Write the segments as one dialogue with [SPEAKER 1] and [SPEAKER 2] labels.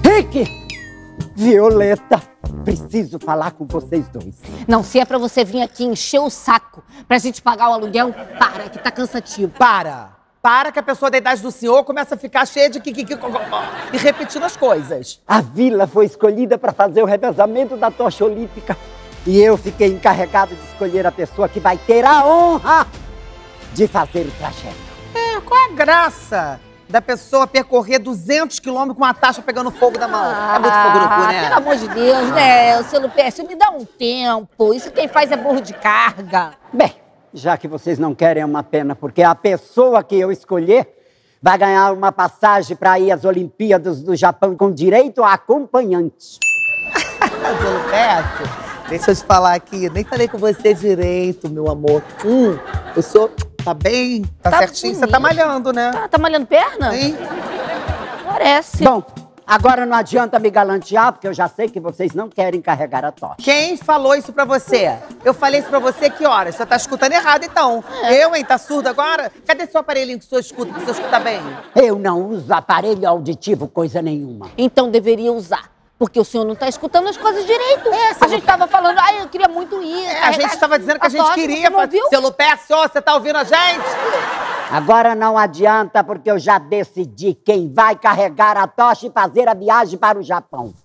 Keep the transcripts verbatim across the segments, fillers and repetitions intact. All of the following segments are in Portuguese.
[SPEAKER 1] Rick! Violeta, preciso falar com vocês dois.
[SPEAKER 2] Não, se é pra você vir aqui encher o saco pra gente pagar o aluguel, para, que tá cansativo.
[SPEAKER 3] Para! Para que a pessoa da idade do senhor começa a ficar cheia de kikiki e repetindo as coisas.
[SPEAKER 1] A vila foi escolhida para fazer o revezamento da tocha olímpica. E eu fiquei encarregado de escolher a pessoa que vai ter a honra de fazer o trajeto.
[SPEAKER 3] É, qual é a graça da pessoa percorrer duzentos quilômetros com uma taxa pegando fogo da mão?
[SPEAKER 2] Ah,
[SPEAKER 3] é muito fogo, né?
[SPEAKER 2] Pelo amor de Deus, né, seu Lupércio, me dá um tempo. Isso quem faz é burro de carga.
[SPEAKER 1] Bem, já que vocês não querem, é uma pena, porque a pessoa que eu escolher vai ganhar uma passagem para ir às Olimpíadas do Japão com direito a acompanhante.
[SPEAKER 3] Seu Lupércio, deixa eu te falar aqui, nem falei com você direito, meu amor. Hum, o senhor tá bem, tá,
[SPEAKER 2] Tá
[SPEAKER 3] certinho,
[SPEAKER 2] bonito.
[SPEAKER 3] você tá malhando, né?
[SPEAKER 2] Tá, tá malhando perna?
[SPEAKER 3] Hein?
[SPEAKER 2] Parece.
[SPEAKER 1] Bom, agora não adianta me galantear, porque eu já sei que vocês não querem carregar a tocha.
[SPEAKER 3] Quem falou isso pra você? Eu falei isso pra você que horas? Você tá escutando errado, então.
[SPEAKER 2] É.
[SPEAKER 3] Eu, hein? Tá surdo agora? Cadê seu aparelhinho que o senhor escuta, que o senhor escuta bem?
[SPEAKER 1] Eu não uso aparelho auditivo, coisa nenhuma.
[SPEAKER 2] Então deveria usar. Porque o senhor não tá escutando as coisas direito.
[SPEAKER 3] É,
[SPEAKER 2] a gente tava falando, ai, eu queria muito ir.
[SPEAKER 3] É, a gente tava dizendo que a, gente
[SPEAKER 2] tocha,
[SPEAKER 3] queria.
[SPEAKER 2] Você não ouviu?
[SPEAKER 3] Seu Lupércio, você tá ouvindo a gente?
[SPEAKER 1] Agora não adianta, porque eu já decidi quem vai carregar a tocha e fazer a viagem para o Japão.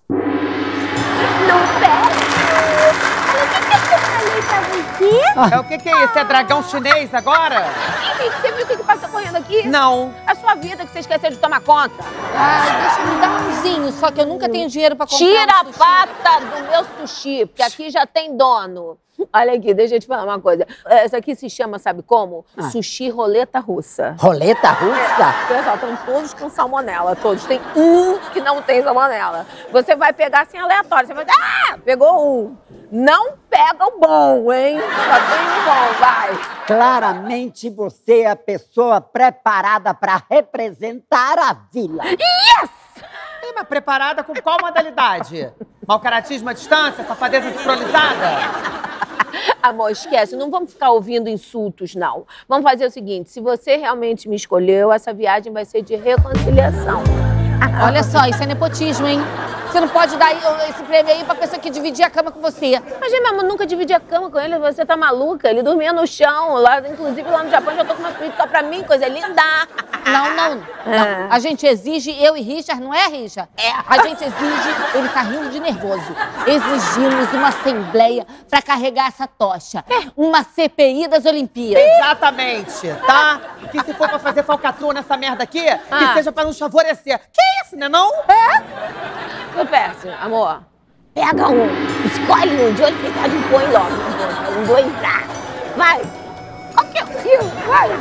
[SPEAKER 2] Lupércio! O que que eu falei pra você?
[SPEAKER 3] É o que que é isso? É dragão chinês agora?
[SPEAKER 2] Henrique, você viu o que que passou correndo aqui?
[SPEAKER 3] Não.
[SPEAKER 2] A sua vida que você esqueceu de tomar conta. Ah, deixa eu me dar umzinho, só que eu nunca tenho dinheiro pra comprar
[SPEAKER 4] Tira
[SPEAKER 2] um
[SPEAKER 4] a
[SPEAKER 2] sushi.
[SPEAKER 4] pata do meu sushi, porque aqui já tem dono. Olha aqui, deixa eu te falar uma coisa. Essa aqui se chama, sabe como?
[SPEAKER 1] Ah.
[SPEAKER 4] Sushi roleta russa.
[SPEAKER 1] Roleta russa?
[SPEAKER 4] Pessoal, estão todos com salmonela, todos. Tem um que não tem salmonela. Você vai pegar assim aleatório. Você vai dizer, ah, pegou um. Não pega o bom, hein? Só tem o bom, vai.
[SPEAKER 1] Claramente você é a pessoa preparada para representar a vila.
[SPEAKER 4] Yes!
[SPEAKER 3] Ih, mas preparada com qual modalidade? Mau caratismo à distância? Safadeza sincronizada?
[SPEAKER 4] Amor, esquece, não vamos ficar ouvindo insultos, não. Vamos fazer o seguinte, se você realmente me escolheu, essa viagem vai ser de reconciliação.
[SPEAKER 2] Olha só, isso é nepotismo, hein? Você não pode dar esse prêmio aí pra pessoa que dividir a cama com você.
[SPEAKER 4] Mas, meu amor, nunca dividi a cama com ele, você tá maluca? Ele dormia no chão, lá, inclusive lá no Japão, já tô com uma suíte só pra mim, coisa linda.
[SPEAKER 2] Não, não, não.
[SPEAKER 4] É.
[SPEAKER 2] A gente exige, eu e Richard, não é, Richard?
[SPEAKER 4] É.
[SPEAKER 2] A gente exige, ele tá rindo de nervoso. Exigimos uma assembleia pra carregar essa tocha. Uma C P I das Olimpíadas.
[SPEAKER 3] Exatamente, tá? Que se for pra fazer falcatrua nessa merda aqui, que
[SPEAKER 4] Ah.
[SPEAKER 3] seja pra nos favorecer. Que isso, né não?
[SPEAKER 4] Lupércio, amor, pega um, escolhe um, de olho fechado e põe logo na boca, um, dois, trás. Vai, qualquer um, vai.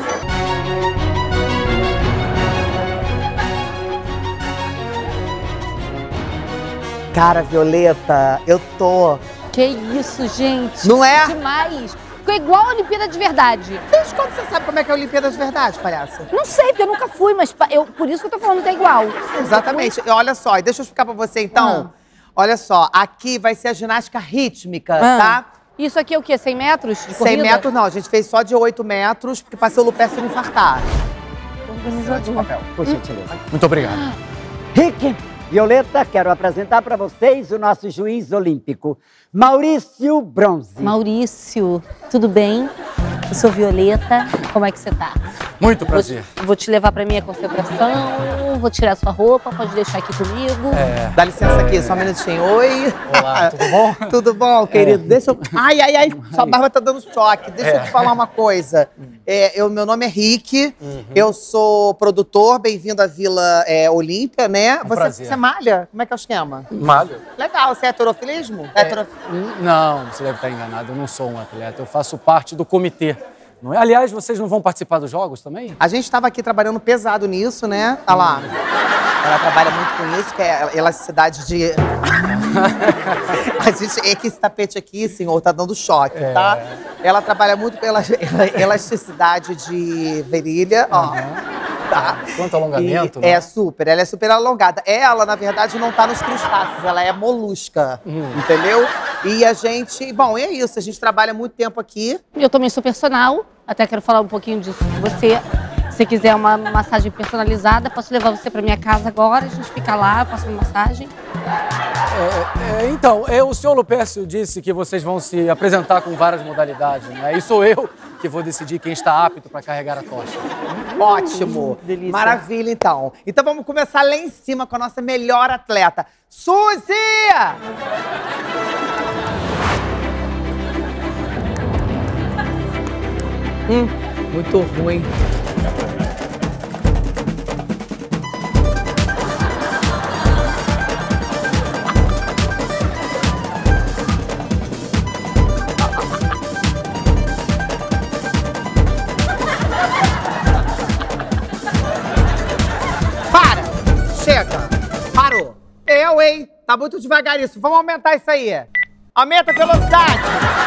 [SPEAKER 3] Cara, Violeta, eu tô...
[SPEAKER 2] Que isso, gente.
[SPEAKER 3] Não é?
[SPEAKER 2] Demais. Ficou igual a Olimpíada de verdade.
[SPEAKER 3] Desde quando você sabe como é que é a Olimpíada de verdade, palhaça?
[SPEAKER 2] Não sei, porque eu nunca fui, mas pa- eu, por isso que eu tô falando que é igual.
[SPEAKER 3] Exatamente. E olha só, e deixa eu explicar pra você, então. Olha só, aqui vai ser a ginástica rítmica,
[SPEAKER 2] Ah.
[SPEAKER 3] tá?
[SPEAKER 2] Isso aqui é o quê? cem metros de
[SPEAKER 3] cem
[SPEAKER 2] corrida?
[SPEAKER 3] metros não, a gente fez só de oito metros, porque passou o Lupércio não infartar.
[SPEAKER 1] Papel, por gentileza.
[SPEAKER 5] Muito obrigado.
[SPEAKER 1] Rick, Violeta, quero apresentar para vocês o nosso juiz olímpico, Maurício Bronze.
[SPEAKER 2] Maurício, tudo bem? Eu sou Violeta. Como é que você tá?
[SPEAKER 5] Muito
[SPEAKER 2] Vou,
[SPEAKER 5] prazer.
[SPEAKER 2] vou te levar pra minha concentração, vou tirar sua roupa, pode deixar aqui comigo.
[SPEAKER 5] É.
[SPEAKER 3] Dá licença aqui, só um minutinho. Oi.
[SPEAKER 5] Olá, tudo bom?
[SPEAKER 3] Tudo bom, querido? Deixa eu... Ai, ai, ai, sua barba tá dando choque. Deixa eu
[SPEAKER 5] É.
[SPEAKER 3] te falar uma coisa. É, eu, meu nome é Rick, eu sou produtor, bem-vindo à Vila é, Olímpia, né? você,
[SPEAKER 5] prazer.
[SPEAKER 3] você malha? Como é que é o esquema?
[SPEAKER 5] Malho?
[SPEAKER 3] Legal, você é heterofilismo? Heterof...
[SPEAKER 5] Não, você deve estar enganado. Eu não sou um atleta. Eu faço parte do comitê. Não é? Aliás, vocês não vão participar dos jogos também?
[SPEAKER 3] A gente estava aqui trabalhando pesado nisso, né? Olha lá. Ela trabalha muito com isso, que é elasticidade de... A gente, é que esse tapete aqui, senhor, tá dando choque,
[SPEAKER 5] É.
[SPEAKER 3] tá? Ela trabalha muito pela elasticidade de virilha, ó. Tá?
[SPEAKER 5] Quanto alongamento,
[SPEAKER 3] E
[SPEAKER 5] né?
[SPEAKER 3] é super, ela é super alongada. Ela, na verdade, não tá nos crustáceos, ela é molusca, entendeu? E a gente, bom, é isso, a gente trabalha muito tempo aqui.
[SPEAKER 2] Eu também sou personal, até quero falar um pouquinho disso com você. você quiser uma massagem personalizada, posso levar você pra minha casa agora, a gente fica lá, faço uma massagem.
[SPEAKER 5] É, é, então, é, o senhor Lupécio disse que vocês vão se apresentar com várias modalidades, né? E sou eu que vou decidir quem está apto para carregar a tocha.
[SPEAKER 3] Ótimo.
[SPEAKER 2] Delícia.
[SPEAKER 3] Maravilha, então. Então vamos começar lá em cima com a nossa melhor atleta. Suzy! Hum, muito ruim. Para! Chega! Parou! Eu, hein? Tá muito devagar isso. Vamos aumentar isso aí. Aumenta a velocidade.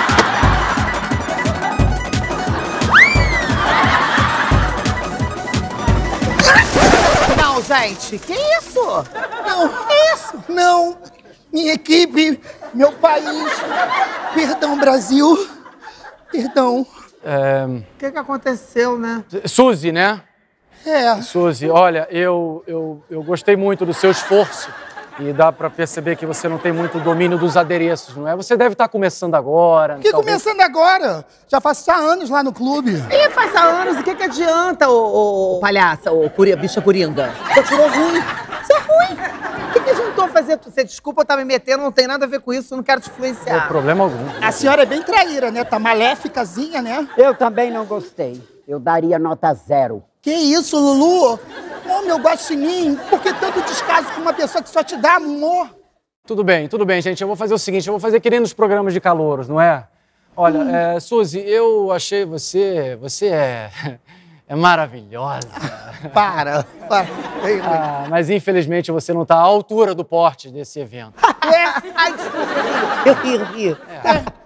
[SPEAKER 3] Não, gente. Que isso?
[SPEAKER 6] Não, isso, não. Minha equipe, meu país. Perdão, Brasil. Perdão.
[SPEAKER 5] É...
[SPEAKER 3] O que que aconteceu, né?
[SPEAKER 5] Suzy, né?
[SPEAKER 6] É.
[SPEAKER 5] Suzy, olha, eu, eu, eu gostei muito do seu esforço e dá pra perceber que você não tem muito domínio dos adereços, não é? Você deve estar começando agora.
[SPEAKER 6] Que
[SPEAKER 5] talvez...
[SPEAKER 6] começando agora? Já faz já anos lá no clube.
[SPEAKER 3] Ih, faz há anos. O que que adianta, ô, ô palhaça, ô curia, bicha coringa? Continuou ruim. Isso é ruim. O que que adiantou fazer? Você, desculpa eu estar me metendo, não tem nada a ver com isso, eu não quero te
[SPEAKER 5] Não
[SPEAKER 3] influenciar.
[SPEAKER 5] tem problema algum.
[SPEAKER 6] A senhora é bem traíra, né? Tá maléficazinha, né?
[SPEAKER 1] Eu também não gostei. Eu daria nota zero.
[SPEAKER 6] Que isso, Lulu? Ô, meu guaxinim, por que tanto descaso com uma pessoa que só te dá amor?
[SPEAKER 5] Tudo bem, tudo bem, gente. Eu vou fazer o seguinte, eu vou fazer que nem nos programas de calouros, não é? Olha, hum. é, Suzy, eu achei você... Você é... é maravilhosa.
[SPEAKER 6] Para, para.
[SPEAKER 5] Ah, mas infelizmente você não está à altura do porte desse evento.
[SPEAKER 3] É. Ai, desculpa. Eu ri, eu ri. É.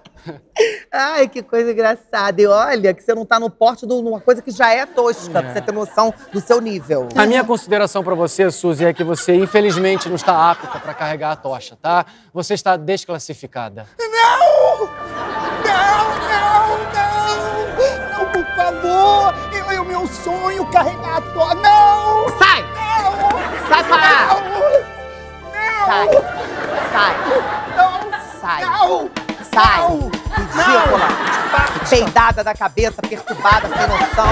[SPEAKER 3] Ai, que coisa engraçada. E olha, que você não tá no porte de uma coisa que já é tosca, é. pra você ter noção do seu nível.
[SPEAKER 5] A minha consideração pra você, Suzy, é que você, infelizmente, não está apta pra carregar a tocha, tá? Você está desclassificada.
[SPEAKER 6] Não! Não, não, não! Não, por favor! Eu, é o meu sonho carregar a tocha. Não!
[SPEAKER 3] Sai!
[SPEAKER 6] Não!
[SPEAKER 3] Sai pra lá!
[SPEAKER 6] Não!
[SPEAKER 3] Sai! Sai!
[SPEAKER 6] Não!
[SPEAKER 3] Sai!
[SPEAKER 6] Não!
[SPEAKER 3] Sai!
[SPEAKER 6] Não!
[SPEAKER 3] Ridícula! Peidada da cabeça, perturbada, sem noção.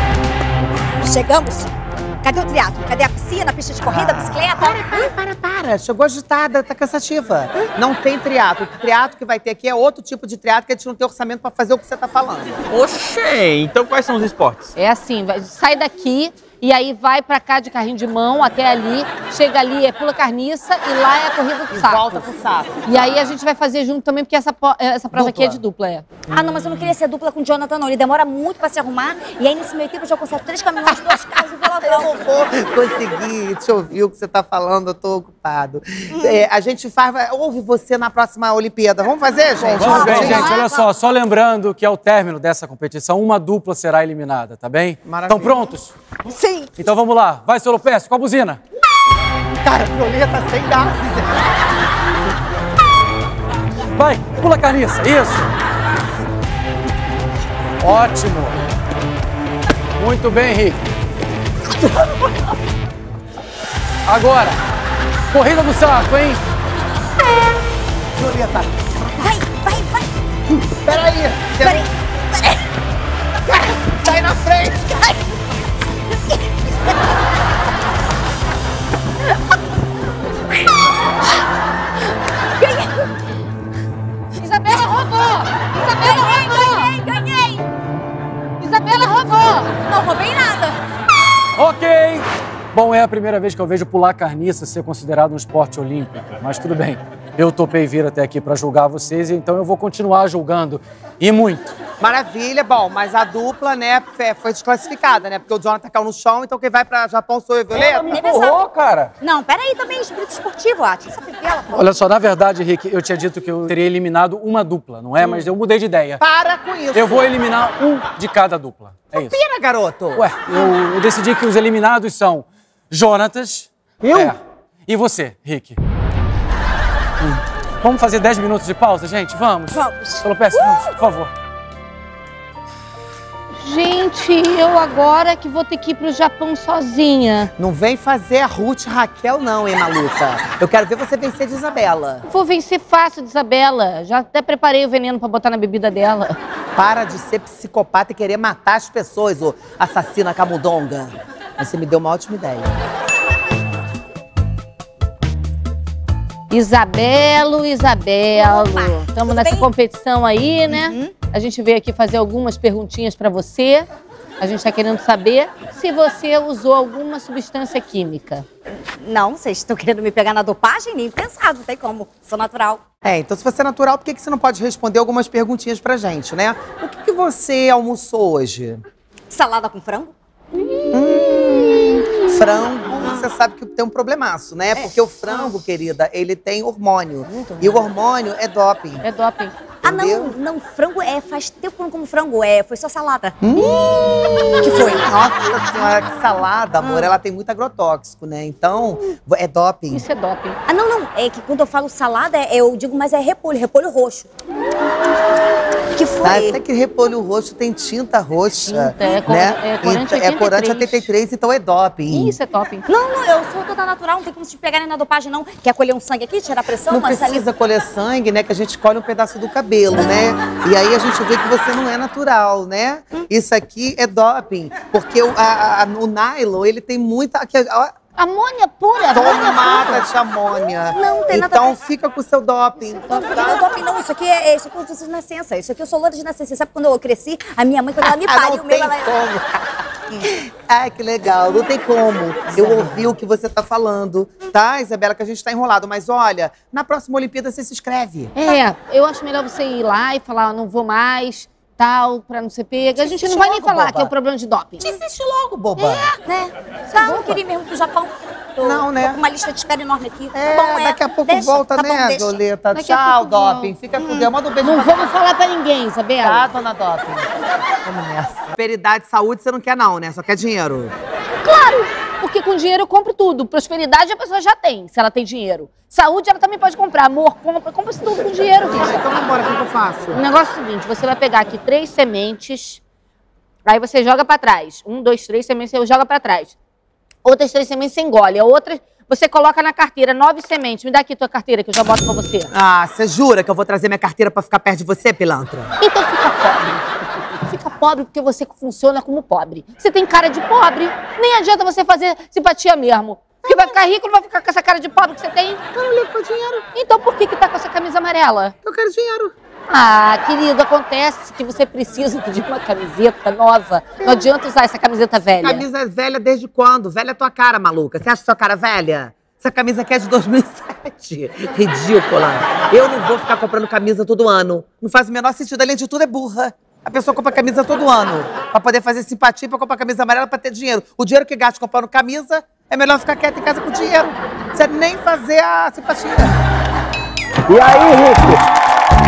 [SPEAKER 7] Chegamos? Cadê o triatlo? Cadê a piscina, a pista de corrida, a bicicleta?
[SPEAKER 3] Para, para, para, para. Chegou agitada, tá cansativa. Não tem triatlo. O triatlo que vai ter aqui é outro tipo de triatlo que a gente não tem orçamento pra fazer o que você tá falando.
[SPEAKER 8] Oxê, então quais são os esportes?
[SPEAKER 2] É assim, vai, sai daqui e aí vai pra cá de carrinho de mão até ali, chega ali, é pula carniça e lá é a corrida do
[SPEAKER 3] E
[SPEAKER 2] saco.
[SPEAKER 3] volta pro saco.
[SPEAKER 2] E aí a gente vai fazer junto também, porque essa, po- essa prova aqui é de dupla, é.
[SPEAKER 7] Ah, não, mas eu não queria ser dupla com o Jonathan, não. Ele demora muito pra se arrumar. E aí, nesse meio tempo, eu já conserto três caminhões, duas casas e
[SPEAKER 3] Eu
[SPEAKER 7] velodrome.
[SPEAKER 3] não vou conseguir te ouvir o que você tá falando, eu tô ocupado. É, a gente faz, vai- ouve você na próxima Olimpíada. Vamos fazer, gente?
[SPEAKER 5] Vamos bem,
[SPEAKER 3] Vamos.
[SPEAKER 5] gente. Olha só, só lembrando que ao término dessa competição, uma dupla será eliminada, tá bem?
[SPEAKER 3] Maravilha.
[SPEAKER 5] Estão prontos?
[SPEAKER 7] Sim.
[SPEAKER 5] Então vamos lá. Vai, seu Lopes, com a buzina.
[SPEAKER 3] Cara, Violeta sem gases.
[SPEAKER 5] Vai, pula carniça, isso. Ótimo. Muito bem, Henrique. Agora, corrida do saco, hein?
[SPEAKER 3] Violeta,
[SPEAKER 7] Vai, vai, vai.
[SPEAKER 3] peraí. Você
[SPEAKER 7] Peraí.
[SPEAKER 3] sai na frente.
[SPEAKER 2] Isabela roubou! Isabela roubou!
[SPEAKER 7] Ganhei, ganhei.
[SPEAKER 2] Isabela roubou!
[SPEAKER 7] Não roubei nada.
[SPEAKER 5] Ok. Bom, é a primeira vez que eu vejo pular carniça ser considerado um esporte olímpico, mas tudo bem. Eu topei vir até aqui para julgar vocês, então eu vou continuar julgando. E muito.
[SPEAKER 3] Maravilha, bom, mas a dupla, né, fe- foi desclassificada, né? Porque o Jonathan caiu no chão, então quem vai pra Japão sou eu e Violeta.
[SPEAKER 7] Nem pensar.
[SPEAKER 5] cara.
[SPEAKER 7] Não, peraí, também espírito esportivo, Ati. Essa fivela, pô.
[SPEAKER 5] Olha só, na verdade, Rick, eu tinha dito que eu teria eliminado uma dupla, não é? Mas eu mudei de ideia.
[SPEAKER 3] Para com isso.
[SPEAKER 5] Eu vou eliminar um de cada dupla. É isso.
[SPEAKER 3] Pira, garoto.
[SPEAKER 5] Ué, eu, eu decidi que os eliminados são Jonatas.
[SPEAKER 1] Eu?
[SPEAKER 5] É, e você, Rick. Hum. Vamos fazer dez minutos de pausa, gente? Vamos.
[SPEAKER 7] Vamos.
[SPEAKER 5] Seu Lopes, vamos, por favor.
[SPEAKER 2] Gente, eu agora que vou ter que ir pro Japão sozinha.
[SPEAKER 3] Não vem fazer a Ruth Raquel não, hein, maluca? Eu quero ver você vencer de Isabela.
[SPEAKER 2] Vou vencer fácil de Isabela. Já até preparei o veneno pra botar na bebida dela.
[SPEAKER 3] Para de ser psicopata e querer matar as pessoas, ô assassina camundonga. Você me deu uma ótima ideia.
[SPEAKER 2] Isabelo, Isabelo.
[SPEAKER 7] Opa,
[SPEAKER 2] Estamos nessa
[SPEAKER 7] bem?
[SPEAKER 2] competição aí, né?
[SPEAKER 7] Uhum.
[SPEAKER 2] A gente veio aqui fazer algumas perguntinhas pra você. A gente tá querendo saber se você usou alguma substância química.
[SPEAKER 7] Não, vocês estão querendo me pegar na dopagem? Nem pensar, não tem como. Sou natural.
[SPEAKER 3] É, então se você é natural, por que que você não pode responder algumas perguntinhas pra gente, né? O que que você almoçou hoje?
[SPEAKER 7] Salada com frango?
[SPEAKER 3] Hum, frango, você sabe que tem um problemaço, né? Porque o frango, querida, ele tem hormônio. E o hormônio é doping.
[SPEAKER 2] É doping.
[SPEAKER 7] Ah, não,
[SPEAKER 3] Entendeu?
[SPEAKER 7] não, frango é, faz tempo que eu não como frango, é, foi só salada.
[SPEAKER 3] Hum.
[SPEAKER 7] Que foi?
[SPEAKER 3] Nossa senhora, que salada, amor. Ela tem muito agrotóxico, né? Então, é doping.
[SPEAKER 2] Isso é doping.
[SPEAKER 7] Ah, não, não, é que quando eu falo salada, é- eu digo, mas é repolho, repolho roxo. Que foi?
[SPEAKER 3] Ah, até que repolho roxo tem tinta roxa.
[SPEAKER 2] Tinta, é cor-
[SPEAKER 3] né?
[SPEAKER 2] é corante
[SPEAKER 3] Então, é corante
[SPEAKER 2] oitenta e três.
[SPEAKER 3] oitenta e três, então é doping.
[SPEAKER 2] Isso é doping.
[SPEAKER 7] Não, não, eu sou toda natural, não tem como se pegarem na dopagem, não. Quer colher um sangue aqui, tirar a pressão?
[SPEAKER 3] Não
[SPEAKER 7] mas
[SPEAKER 3] precisa colher sangue, né? Que a gente escolhe um pedaço do cabelo, né? E aí a gente vê que você não é natural, né? Isso aqui é doping. Porque o, a- a- o nylon, ele tem muita... aqui, ó,
[SPEAKER 2] Amônia pura, amônia
[SPEAKER 3] tomada
[SPEAKER 2] pura.
[SPEAKER 3] de amônia.
[SPEAKER 7] Não, tem nada a
[SPEAKER 3] Então
[SPEAKER 7] ver.
[SPEAKER 3] fica com o seu doping.
[SPEAKER 7] Não, não, não, doping não, isso aqui é, é isso aqui eu disse de nascença. Isso aqui eu sou loura de nascença. Você sabe quando eu cresci, a minha mãe, quando ela me
[SPEAKER 3] Ah,
[SPEAKER 7] pariu,
[SPEAKER 3] não
[SPEAKER 7] meu,
[SPEAKER 3] tem
[SPEAKER 7] ela...
[SPEAKER 3] como. Ai, que legal. Não tem como. Eu ouvi o que você tá falando, tá, Isabela, que a gente tá enrolado. Mas olha, na próxima Olimpíada você se inscreve.
[SPEAKER 2] É, eu acho melhor você ir lá e falar, "Ah, não vou mais, tal, pra não ser pega. A gente não vai nem
[SPEAKER 3] logo,
[SPEAKER 2] falar
[SPEAKER 3] boba.
[SPEAKER 2] que é o problema de doping.
[SPEAKER 3] Desiste logo, boba.
[SPEAKER 7] Né? Tá, eu queria ir mesmo pro Japão. Tô,
[SPEAKER 3] Não, né?
[SPEAKER 7] tô com uma lista de espera enorme aqui.
[SPEAKER 3] É,
[SPEAKER 7] Tá bom, é.
[SPEAKER 3] daqui a pouco
[SPEAKER 7] Deixa,
[SPEAKER 3] volta,
[SPEAKER 7] tá bom,
[SPEAKER 3] né,
[SPEAKER 7] deixa.
[SPEAKER 3] Violeta?
[SPEAKER 2] Daqui a
[SPEAKER 3] Tchau,
[SPEAKER 2] pouco volta.
[SPEAKER 3] doping. Fica com Deus. Manda um beijo
[SPEAKER 2] Não
[SPEAKER 3] pra
[SPEAKER 2] vamos falar pra ninguém, Isabela.
[SPEAKER 3] Tá, dona Doping? Vamos nessa. Prosperidade, saúde, você não quer não, né? Só quer dinheiro.
[SPEAKER 2] Claro, porque com dinheiro eu compro tudo. Prosperidade a pessoa já tem, se ela tem dinheiro. Saúde ela também pode comprar. Amor, compra. Compra isso tudo com dinheiro, Richard.
[SPEAKER 3] Então vambora, o que que eu faço?
[SPEAKER 2] O negócio é o seguinte, você vai pegar aqui três sementes, aí você joga pra trás. Um, dois, três sementes, você joga pra trás. Outras três sementes você engole. A outra você coloca na carteira, nove sementes. Me dá aqui tua carteira que eu já boto pra você.
[SPEAKER 3] Ah, você jura que eu vou trazer minha carteira pra ficar perto de você, pilantra?
[SPEAKER 2] Então fica pobre. Fica pobre porque você funciona como pobre. Você tem cara de pobre, nem adianta você fazer simpatia mesmo. Porque vai ficar rico, não vai ficar com essa cara de pobre que você tem.
[SPEAKER 3] Eu não ligo pra dinheiro.
[SPEAKER 2] Então por que que tá com essa camisa amarela?
[SPEAKER 3] Eu quero dinheiro.
[SPEAKER 2] Ah, querido, acontece que você precisa de uma camiseta nova. Não adianta usar essa camiseta velha.
[SPEAKER 3] Camisa velha desde quando? Velha é tua cara, maluca. Você acha sua cara velha? Essa camisa aqui é de dois mil e sete. Ridícula. Eu não vou ficar comprando camisa todo ano. Não faz o menor sentido. Além de tudo, é burra. A pessoa compra camisa todo ano. Pra poder fazer simpatia, pra comprar camisa amarela, pra ter dinheiro. O dinheiro que gasta comprando camisa, é melhor ficar quieta em casa com dinheiro. Não precisa nem fazer a simpatia.
[SPEAKER 1] E aí, Rick?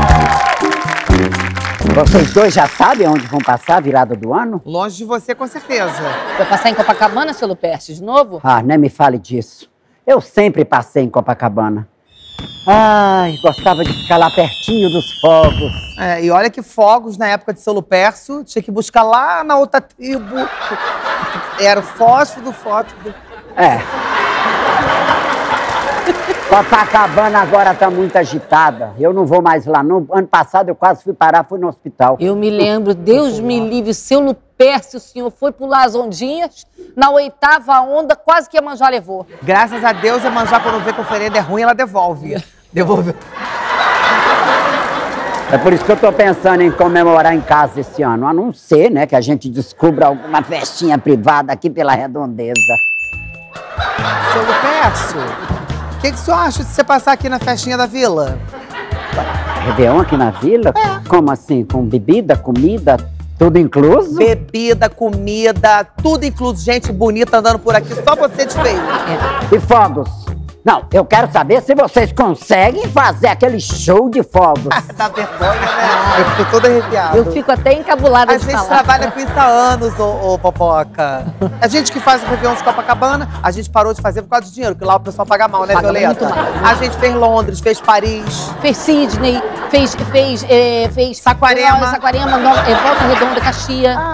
[SPEAKER 1] Vocês dois já sabem onde vão passar a virada do ano?
[SPEAKER 3] Longe de você, com certeza.
[SPEAKER 2] Vai passar em Copacabana, seu Luperce, de novo?
[SPEAKER 1] Ah, nem me fale disso. Eu sempre passei em Copacabana. Ai, gostava de ficar lá pertinho dos fogos.
[SPEAKER 3] É, e olha que fogos na época de seu Lupercio, tinha que buscar lá na outra tribo. Era o fósforo do fósforo.
[SPEAKER 1] É. Copacabana agora tá muito agitada. Eu não vou mais lá. No ano passado eu quase fui parar, fui no hospital.
[SPEAKER 2] Eu me lembro, Deus me livre, seu Luperce, o senhor foi pular as ondinhas, na oitava onda, quase que a Manjá levou.
[SPEAKER 3] Graças a Deus, a Manjá, quando vê que a oferenda é ruim, ela devolve. Devolve.
[SPEAKER 1] É por isso que eu tô pensando em comemorar em casa esse ano. A não ser, né, que a gente descubra alguma festinha privada aqui pela redondeza.
[SPEAKER 3] Seu Lupercio, o que, que o senhor acha de você passar aqui na festinha da vila?
[SPEAKER 1] Réveillon aqui na vila?
[SPEAKER 3] É.
[SPEAKER 1] Como assim? Com bebida, comida, tudo incluso?
[SPEAKER 3] Bebida, comida, tudo incluso. Gente bonita andando por aqui, só você de feio.
[SPEAKER 1] E fogos? Não, eu quero saber se vocês conseguem fazer aquele show de fogos.
[SPEAKER 3] Dá vergonha, né? Eu fico toda arrepiada.
[SPEAKER 2] Eu fico até encabulada
[SPEAKER 3] A
[SPEAKER 2] de
[SPEAKER 3] gente
[SPEAKER 2] falar.
[SPEAKER 3] trabalha com isso há anos, ô, ô Popoca. A gente que faz o Réveillon de Copacabana, a gente parou de fazer por causa de dinheiro, porque lá o pessoal paga mal, né,
[SPEAKER 2] Paga
[SPEAKER 3] Violeta?
[SPEAKER 2] muito mal.
[SPEAKER 3] A gente fez Londres, fez Paris.
[SPEAKER 2] Fez Sydney, fez, fez, é, fez
[SPEAKER 3] Saquarema.
[SPEAKER 2] Saquarema, no, é, Volta Redonda, Caxias.
[SPEAKER 3] Ah,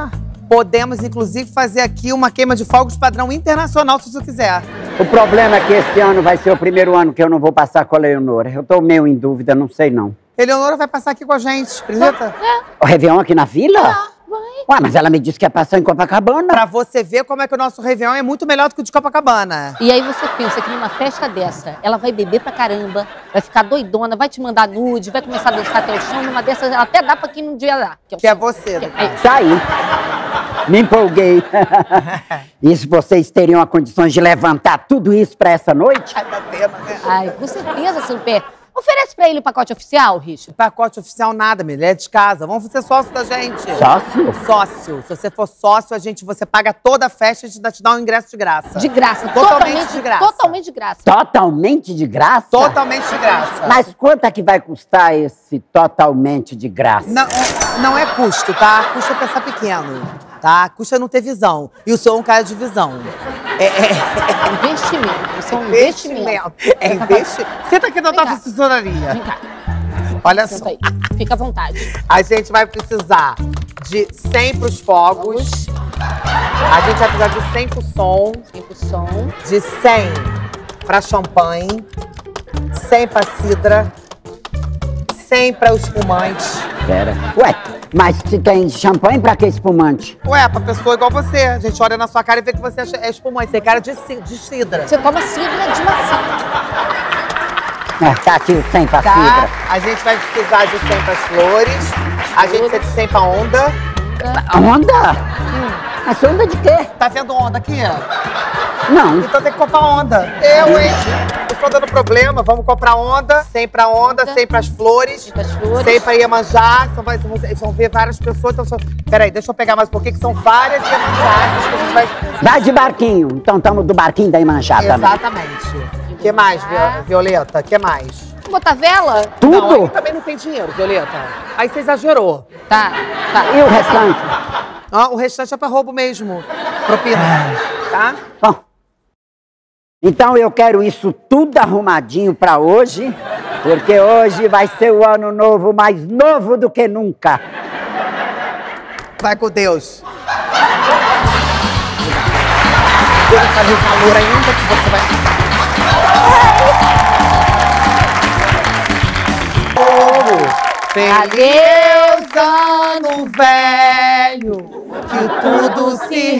[SPEAKER 3] Podemos, inclusive, fazer aqui uma queima de fogos padrão internacional, se você quiser.
[SPEAKER 1] O problema é que esse ano vai ser o primeiro ano que eu não vou passar com a Leonora. Eu tô meio em dúvida, não sei não.
[SPEAKER 3] Eleonora vai passar aqui com a gente, acredita?
[SPEAKER 1] O Réveillon aqui na vila?
[SPEAKER 2] Vai.
[SPEAKER 1] Ué, mas ela me disse que ia passar em Copacabana.
[SPEAKER 3] Pra você ver como é que o nosso Réveillon é muito melhor do que o de Copacabana.
[SPEAKER 2] E aí você pensa que numa festa dessa, ela vai beber pra caramba, vai ficar doidona, vai te mandar nude, vai começar a dançar até o chão. Numa dessas, ela até dá pra quem não devia dar. Que é,
[SPEAKER 3] Que é você, no caso.
[SPEAKER 1] Tá aí. Me empolguei. E se vocês teriam a condições de levantar tudo isso pra essa noite?
[SPEAKER 3] Ai, dá pena, né?
[SPEAKER 2] Ai, com certeza, seu pé. Oferece pra ele o pacote oficial, Richard.
[SPEAKER 3] Pacote oficial nada, menina. Ele é de casa. Vamos ser sócio da gente.
[SPEAKER 1] Sócio?
[SPEAKER 3] Sócio. Se você for sócio, a gente, você paga toda a festa e a gente te dá um ingresso de graça.
[SPEAKER 2] De graça.
[SPEAKER 3] Totalmente de graça.
[SPEAKER 2] Totalmente de graça.
[SPEAKER 1] Totalmente de graça?
[SPEAKER 3] Totalmente de graça.
[SPEAKER 1] Mas quanto é que vai custar esse totalmente de graça?
[SPEAKER 3] Não, não é custo, tá? Custo é pensar pequeno, tá? Custo é não ter visão. E o senhor é um cara de visão. É, é...
[SPEAKER 2] Investimento. Isso é um investimento.
[SPEAKER 3] É investimento. Senta aqui na
[SPEAKER 2] Vem
[SPEAKER 3] nossa
[SPEAKER 2] cá.
[SPEAKER 3] assessoraria.
[SPEAKER 2] Vem cá.
[SPEAKER 3] Olha
[SPEAKER 2] Senta
[SPEAKER 3] só.
[SPEAKER 2] aí. Fica à vontade.
[SPEAKER 3] A gente vai precisar de cem pros fogos. A gente vai precisar de cem pro som.
[SPEAKER 2] Vem pro som.
[SPEAKER 3] De cem pra champanhe. cem pra cidra. cem pra o espumante.
[SPEAKER 1] Pera. Ué, mas se tem champanhe, pra que espumante?
[SPEAKER 3] Ué, pra pessoa igual você. A gente olha na sua cara e vê que você é espumante. Você tem cara de, ci- de cidra.
[SPEAKER 2] Você toma cidra de maçã.
[SPEAKER 1] É, tá aqui o cem pra
[SPEAKER 3] Tá?
[SPEAKER 1] cidra.
[SPEAKER 3] A gente vai precisar de cem pras flores. A gente precisa de cem pra onda.
[SPEAKER 1] Onda? Mas onda de quê?
[SPEAKER 3] Tá vendo onda aqui?
[SPEAKER 1] Não.
[SPEAKER 3] Então tem que comprar onda. Eu, hein? Eu tô dando problema. Vamos comprar onda. cem pra onda, cem pras flores.
[SPEAKER 2] cem pras flores.
[SPEAKER 3] cem pra Iemanjá. Então vai, vocês vão ver várias pessoas. Então, só... Peraí, deixa eu pegar mais um pouquinho, que são várias Iemanjás. Essas que a gente vai...
[SPEAKER 1] Vai de barquinho. Então estamos do barquinho da Imanjá também.
[SPEAKER 3] Exatamente. O que mais, Vi- Violeta? O que mais?
[SPEAKER 2] Botar vela?
[SPEAKER 3] Não,
[SPEAKER 1] Tudo?
[SPEAKER 3] aí também não tem dinheiro, Violeta. Aí você exagerou.
[SPEAKER 2] Tá, tá.
[SPEAKER 1] E o restante?
[SPEAKER 3] Ah, o restante é pra roubo mesmo. Propina. Tá?
[SPEAKER 1] Bom, então eu quero isso tudo arrumadinho pra hoje, porque hoje vai ser o ano novo mais novo do que nunca.
[SPEAKER 3] Vai com Deus. Eu não falei o valor ainda que você vai... Feliz ano velho, que tudo se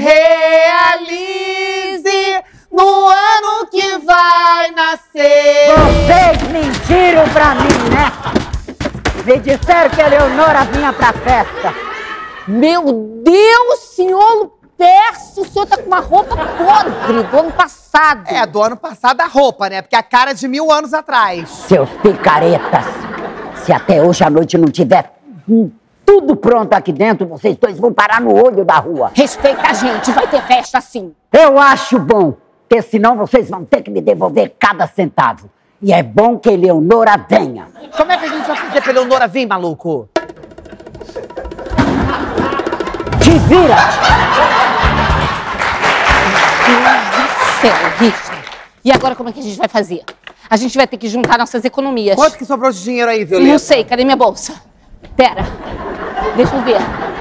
[SPEAKER 3] realize no ano que vai nascer.
[SPEAKER 1] Vocês mentiram pra mim, né? Me disseram que a Leonora vinha pra festa.
[SPEAKER 2] Meu Deus, senhor Lupércio, o senhor tá com uma roupa podre do ano passado.
[SPEAKER 3] É, do ano passado a roupa, né? Porque a cara é de mil anos atrás.
[SPEAKER 1] Seus picaretas, se até hoje à noite não tiver hum, tudo pronto aqui dentro, vocês dois vão parar no olho da rua.
[SPEAKER 2] Respeita a gente, vai ter festa assim.
[SPEAKER 1] Eu acho bom, porque senão vocês vão ter que me devolver cada centavo. E é bom que Eleonora venha.
[SPEAKER 3] Como é que a gente vai fazer pra Eleonora vir, maluco?
[SPEAKER 1] Te vira!
[SPEAKER 2] Deus do céu, Richard. E agora como é que a gente vai fazer? A gente vai ter que juntar nossas economias.
[SPEAKER 3] Quanto que sobrou de dinheiro aí, Violeta?
[SPEAKER 2] Não sei, cadê minha bolsa? Pera, deixa eu ver.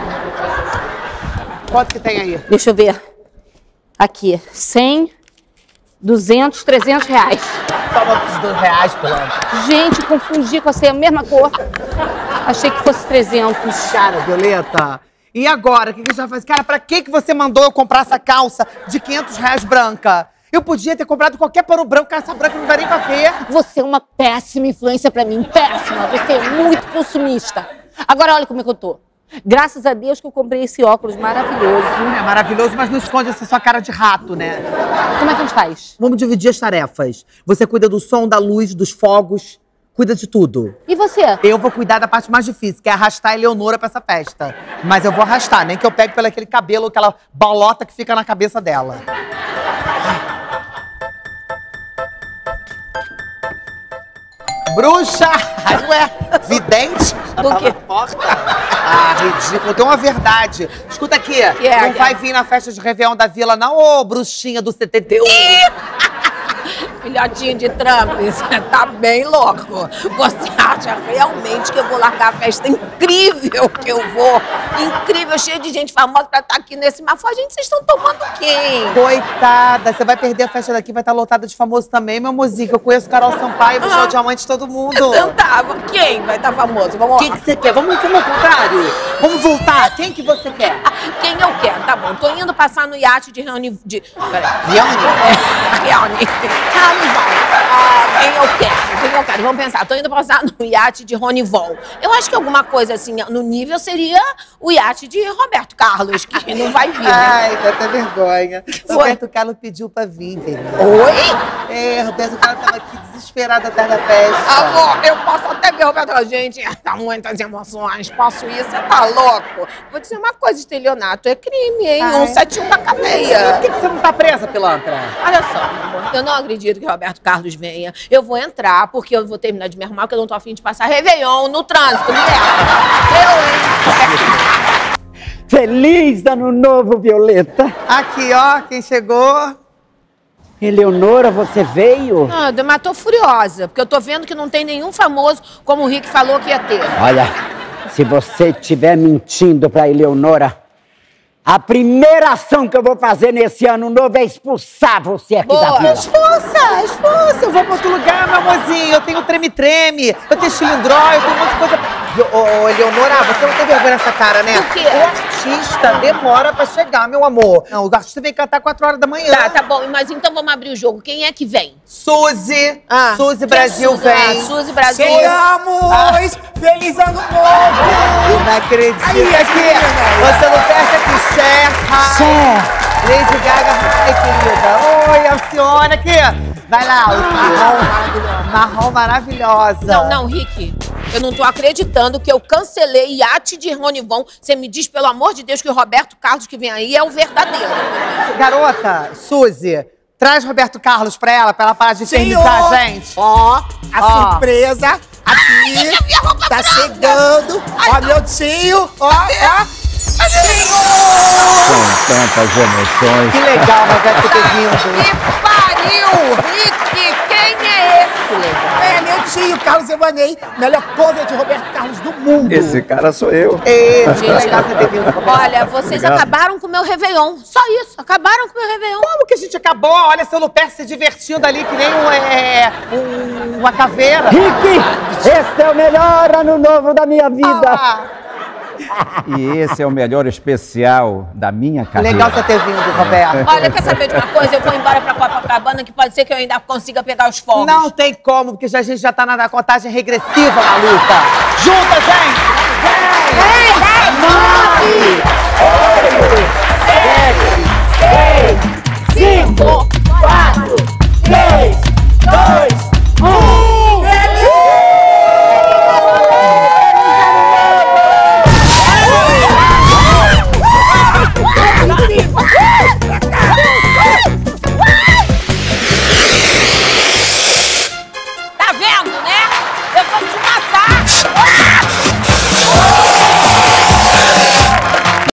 [SPEAKER 3] Quanto que tem aí?
[SPEAKER 2] Deixa eu ver. Aqui, cem, duzentos, trezentos reais.
[SPEAKER 3] Só dos dois reais, pelo menos.
[SPEAKER 2] Gente, confundi com a a mesma cor. Achei que fosse trezentos.
[SPEAKER 3] Cara, Violeta, e agora? O que que a gente vai fazer? Cara, pra que que você mandou eu comprar essa calça de quinhentos reais branca? Eu podia ter comprado qualquer pano branco, essa branca não dá nem pra ver.
[SPEAKER 2] Você é uma péssima influência pra mim, péssima. Você é muito consumista. Agora olha como é que eu tô. Graças a Deus que eu comprei esse óculos maravilhoso.
[SPEAKER 3] É maravilhoso, mas não esconde essa sua cara de rato, né?
[SPEAKER 2] Como é que a gente faz?
[SPEAKER 3] Vamos dividir as tarefas. Você cuida do som, da luz, dos fogos, cuida de tudo.
[SPEAKER 2] E você?
[SPEAKER 3] Eu vou cuidar da parte mais difícil, que é arrastar a Eleonora pra essa festa. Mas eu vou arrastar, nem que eu pegue pelo aquele cabelo, aquela bolota que fica na cabeça dela. Bruxa! Ai, ué, vidente?
[SPEAKER 2] Do quê?
[SPEAKER 3] Porta. Ah, ridículo. Tem uma verdade. Escuta aqui.
[SPEAKER 2] é,
[SPEAKER 3] não
[SPEAKER 2] que é?
[SPEAKER 3] vai vir na festa de Réveillon da Vila, não, ô bruxinha do setenta e um.
[SPEAKER 4] filhotinho de Trump, você tá bem louco. Você acha realmente que eu vou largar a festa incrível que eu vou? Incrível, cheio de gente famosa pra estar aqui nesse mafó. Gente, vocês estão tomando quem?
[SPEAKER 3] Coitada, você vai perder a festa daqui, vai estar lotada de famoso também, meu mozinho. Eu conheço Carol Sampaio, Michel
[SPEAKER 4] Ah.
[SPEAKER 3] Diamante, todo mundo.
[SPEAKER 4] Então tá, quem vai estar famoso? Vamos
[SPEAKER 3] O
[SPEAKER 4] lá.
[SPEAKER 3] que que você quer? Vamos fazer o contrário. Vamos voltar. Quem que você quer?
[SPEAKER 4] Quem eu quero, tá bom. Tô indo passar no iate de reunião de... Peraí.
[SPEAKER 3] Reunião?
[SPEAKER 4] É, reunião. Carnival. Ah, quem eu quero, quem eu quero. Vamos pensar. Tô indo passar no iate de Ronivon. Eu acho que alguma coisa assim, no nível, seria o iate de Roberto Carlos, que não vai vir, né?
[SPEAKER 3] Ai, dá até vergonha.
[SPEAKER 4] foi?
[SPEAKER 3] Roberto Carlos pediu pra vir, entendeu?
[SPEAKER 4] Oi?
[SPEAKER 3] É, Roberto Carlos tava aqui desesperado atrás da festa.
[SPEAKER 4] Amor, eu posso até ver o Roberto Carlos. Gente, tá muitas emoções. Posso ir? Você tá louco? Vou dizer uma coisa, estelionato é crime, hein?
[SPEAKER 3] Ai.
[SPEAKER 4] um sete um da cadeia.
[SPEAKER 3] Por que que você não tá presa, pilantra?
[SPEAKER 4] Olha só, meu amor, eu não acredito que o Roberto Carlos venha. Eu vou entrar, porque eu vou terminar de me arrumar, porque eu não tô afim de passar Réveillon no trânsito. Me leva. Eu, hein?
[SPEAKER 1] Feliz Ano Novo, Violeta.
[SPEAKER 3] Aqui, ó, quem chegou.
[SPEAKER 1] Eleonora, você veio?
[SPEAKER 4] Ah, mas tô furiosa, porque eu tô vendo que não tem nenhum famoso como o Rick falou que ia ter.
[SPEAKER 1] Olha, se você estiver mentindo pra Eleonora, a primeira ação que eu vou fazer nesse ano novo é expulsar você aqui
[SPEAKER 4] Boa.
[SPEAKER 1] da vila.
[SPEAKER 3] Expulsa, expulsa. Eu vou pra outro lugar, meu amorzinho. Eu tenho treme-treme, eu tenho cilindró, eu tenho um monte de coisa. Ô, ô, Eleonora, você não tem vergonha nessa cara, né?
[SPEAKER 4] O quê?
[SPEAKER 3] O artista demora pra chegar, meu amor. Não, o artista vem cantar quatro horas da manhã.
[SPEAKER 4] Tá, tá bom, mas então vamos abrir o jogo. Quem é que vem?
[SPEAKER 3] Suzy,
[SPEAKER 4] Ah,
[SPEAKER 3] Suzy
[SPEAKER 4] quem é
[SPEAKER 3] Brasil
[SPEAKER 4] Suzy?
[SPEAKER 3] vem.
[SPEAKER 4] Ah, Suzy Brasil.
[SPEAKER 6] Chegamos! Feliz Ano Novo!
[SPEAKER 3] Eu não acredito.
[SPEAKER 6] Aí,
[SPEAKER 3] aqui,
[SPEAKER 6] menina.
[SPEAKER 3] você não fecha que Cher.
[SPEAKER 1] Cher.
[SPEAKER 3] Lady Gaga, ai, querida. Oi, Alcione, aqui. Vai lá, o marrom maravilhosa. Marrom maravilhosa.
[SPEAKER 4] Não, não, Rick. Eu não tô acreditando que eu cancelei iate de Ronivon. Você me diz, pelo amor de Deus, que o Roberto Carlos que vem aí é o verdadeiro.
[SPEAKER 3] Garota, Suzy, traz Roberto Carlos pra ela, pra ela parar de infernizar a gente.
[SPEAKER 6] Ó, a
[SPEAKER 3] Ó.
[SPEAKER 6] surpresa aqui tá chegando. Ó, meu tio, ó, ó.
[SPEAKER 8] Com tantas emoções.
[SPEAKER 3] Que legal, Roberto, ter vindo.
[SPEAKER 4] Que pariu! Rick, quem é esse?
[SPEAKER 6] É, meu tio, Carlos Evanei, melhor cover de Roberto Carlos do mundo.
[SPEAKER 8] Esse cara sou eu.
[SPEAKER 3] Ei, que legal você ter vindo, Roberto.
[SPEAKER 4] Olha, vocês
[SPEAKER 8] Obrigado.
[SPEAKER 4] acabaram com o meu Réveillon. Só isso, acabaram com o meu Réveillon.
[SPEAKER 3] Como que a gente acabou? Olha, seu Luper se divertindo ali que nem um, é, um- uma caveira.
[SPEAKER 1] Rick, esse é o melhor Ano Novo da minha vida.
[SPEAKER 3] Ah,
[SPEAKER 8] E esse é o melhor especial da minha carreira.
[SPEAKER 3] legal você ter vindo, Roberto.
[SPEAKER 4] Olha, quer saber de uma coisa? Eu vou embora pra Copacabana, que pode ser que eu ainda consiga pegar os fogos.
[SPEAKER 3] Não tem como, porque já, a gente já tá na, na contagem regressiva, maluca. Junta, gente!
[SPEAKER 1] Nove, oito, sete, seis, cinco,